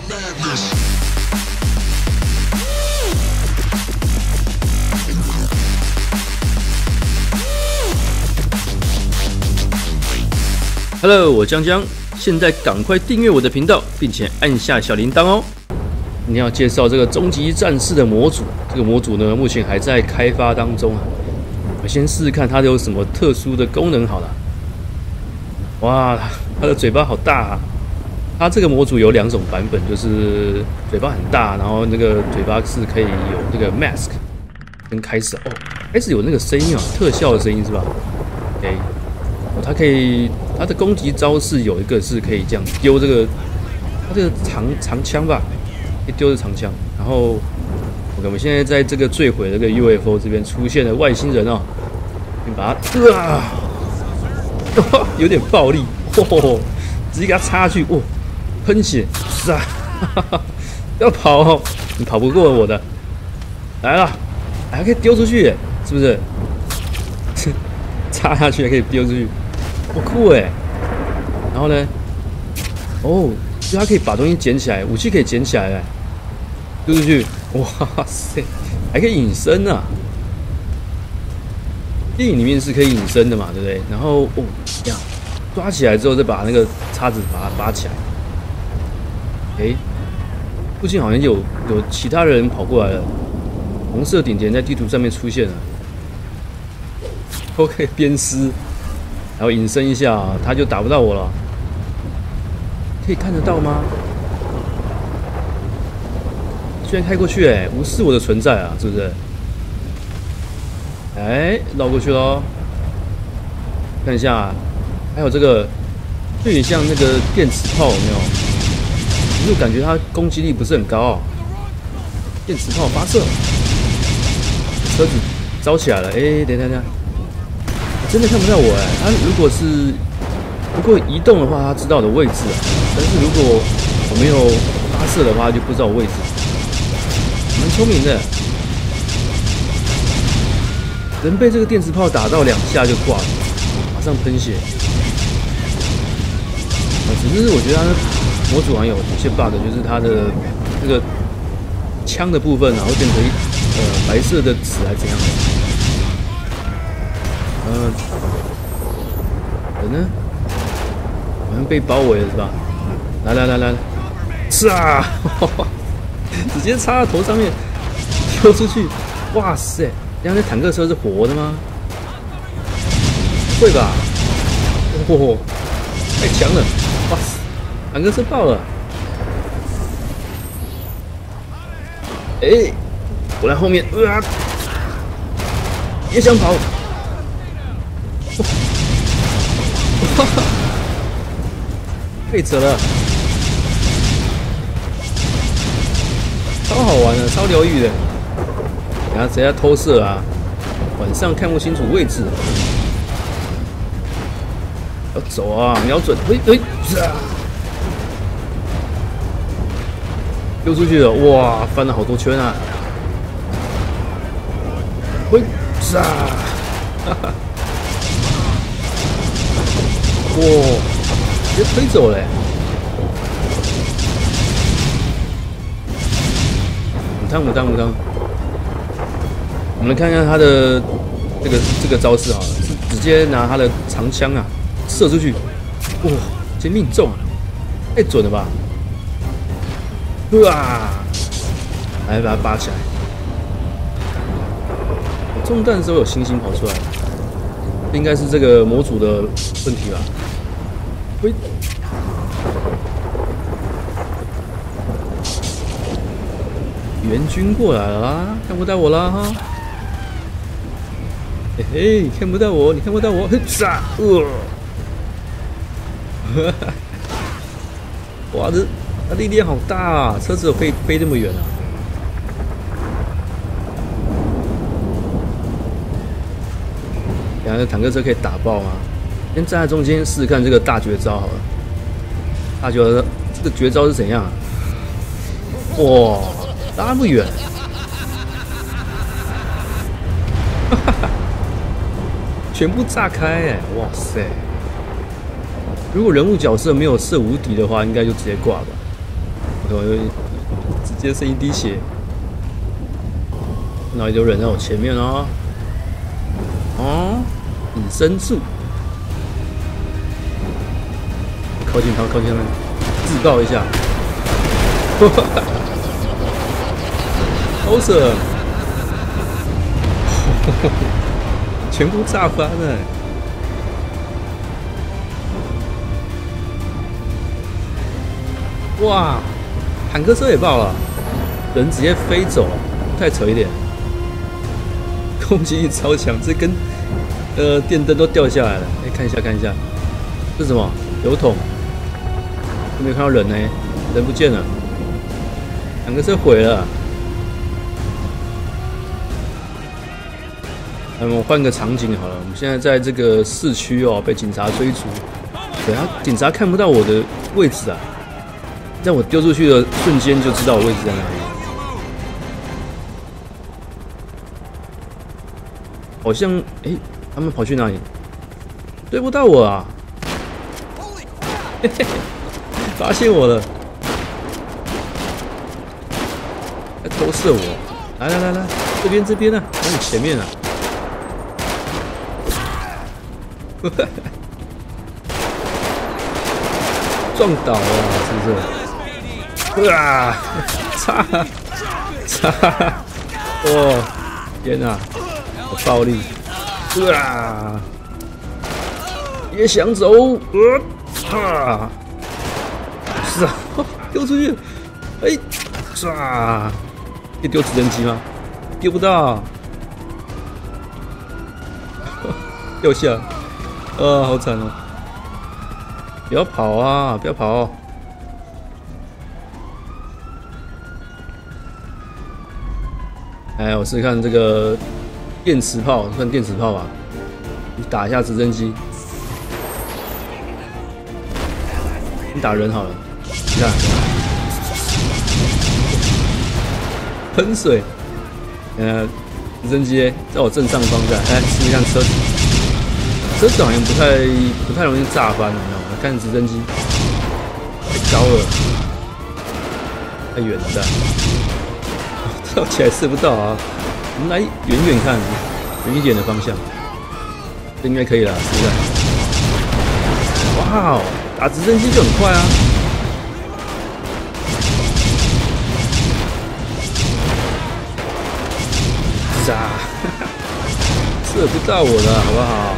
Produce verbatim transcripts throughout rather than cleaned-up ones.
Hello， 我江江，现在赶快订阅我的频道，并且按下小铃铛哦。今天要介绍这个终极战士的模组，这个模组呢目前还在开发当中啊。我先试试看它有什么特殊的功能好了。哇，它的嘴巴好大啊！它这个模组有两种版本，就是嘴巴很大，然后那个嘴巴是可以有那个 mask 跟开始哦，开始有那个声音啊，特效的声音是吧 ？OK， 哦，它可以。他的攻击招式有一个是可以这样丢这个，他这个长长枪吧，可以丢的长枪。然后我们现在在这个坠毁的这个 U F O 这边出现了外星人哦，你把它啊，有点暴力，哦，直接给他插下去，哦，喷血，是啊，要跑哦，你跑不过我的，来了，还可以丢出去，是不是？插下去还可以丢出去。好酷哎！然后呢？哦，就它可以把东西捡起来，武器可以捡起来哎，丢出去，哇塞，还可以隐身啊！电影里面是可以隐身的嘛，对不对？然后哦，这样抓起来之后，再把那个叉子把它拔起来。哎，附近好像有有其他人跑过来了，红色点点在地图上面出现了，都可以鞭尸。然后隐身一下，他就打不到我了。可以看得到吗？居然开过去，哎，无视我的存在啊，是不是？哎，绕过去喽。看一下，还有这个，有点像那个电磁炮，有没有？可是我感觉它攻击力不是很高哦。电磁炮发射，车子着起来了。哎，等等等。真的看不到我哎、欸，他如果是如果移动的话，他知道我的位置啊。但是如果我没有发射的话，他就不知道我位置。蛮聪明的，人被这个电磁炮打到两下就挂了，马上喷血。啊，只是我觉得它模组好像有一些 bug， 就是它的这个枪的部分啊，会变成呃白色的纸还是怎样的。嗯，人呢？好像被包围了是吧？来来来来，是啊，直接插到头上面，丢出去！哇塞，这样那坦克车是活的吗？会吧？哦，太强了！哇塞，坦克车爆了！哎，我来后面，啊，别想跑！被扯了，超好玩的，超疗愈的。然后谁在偷射啊？晚上看不清楚位置，要走啊！瞄准，喂喂，啊！丢出去了，哇，翻了好多圈啊！喂，啊！哈哈。哇！直接推走了、欸，母汤母汤母汤。我们来看看他的这个这个招式啊，是直接拿他的长枪啊射出去，哇，直接命中，太准了吧！哇！来把它拔起来。我中弹的时候有星星跑出来，应该是这个模组的问题吧。喂，援军过来了啦，看不到我啦哈！嘿嘿，看不到我，你看不到我，嘿杀！呃，哈哈，哇，这它力量好大啊，车子有飞飞这么远啊！然后坦克车可以打爆吗？先站在中间试试看这个大绝招好了。大绝招这个绝招是怎样、啊？哇，拉不远！哈哈哈，全部炸开哎、欸！哇塞！如果人物角色没有射无敌的话，应该就直接挂吧。 有直接剩一滴血，哪里有人在我前面哦？哦，隐身术，靠近他们，靠近他们，自爆一下，好扯，全部炸翻了。哇，坦克车也爆了，人直接飞走，太扯一点。攻击力超强，这根呃电灯都掉下来了。哎、欸，看一下看一下，这是什么？油桶，都没有看到人呢、欸，人不见了，坦克车毁了。那我们换个场景好了，我们现在在这个市区哦，被警察追逐。对啊，警察看不到我的位置啊。在我丢出去的瞬间就知道我位置在哪里，好像哎、欸，他们跑去哪里？追不到我啊！嘿嘿，发现我了，来偷射我！来来来来，这边这边呢、啊，在你前面啊！撞倒了，是不是？啊！擦擦！哇！天哪，好暴力！啊！也想走？呃啊！是啊，丢出去！哎，唰！可以丢直升机吗？丢不到！掉下！啊，好惨哦！不要跑啊！不要跑、哦！哎，我试试看这个电磁炮，算电磁炮吧。你打一下直升机，你打人好了。你看，喷水。呃，直升机在我正上方在，来试试看车子。车子好像不太不太容易炸翻，有没有？来看直升机，太高了，太远了的。跳起来射不到啊！我们来远远看，远一点的方向，这应该可以了，是不是？哇哦，打直升机就很快啊！炸，射不到我了，好不好？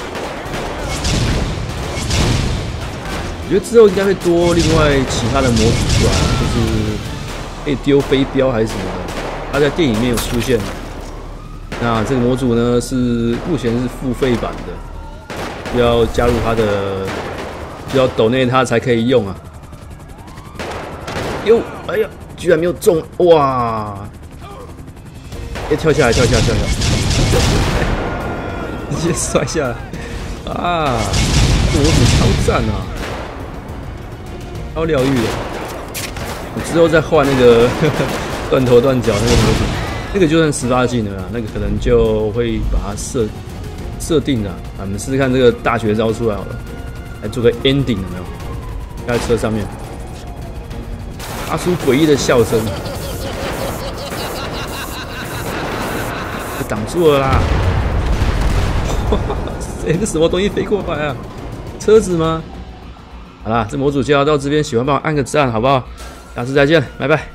我觉得之后应该会多另外其他的模组出来，就是可以丢飞镖还是什么的。它在电影里面有出现，那这个模组呢是目前是付费版的，要加入它的，就要抖内它才可以用啊。哟，哎呀，居然没有中，哇！哎，跳下来，跳下来，跳下来，直接摔下来，啊！这模组超赞啊，超疗愈的。我之后再换那个。断头断脚那个模组，那个就算十八禁了啦，那个可能就会把它设设定了。啊，我们试试看这个大绝招出来好了，来做个 ending 有没有？在车上面发出诡异的笑声，被挡住了啦！哇，这是什么东西飞过来啊？车子吗？好啦，这模组介绍到这边，喜欢帮我按个赞好不好？下次再见，拜拜。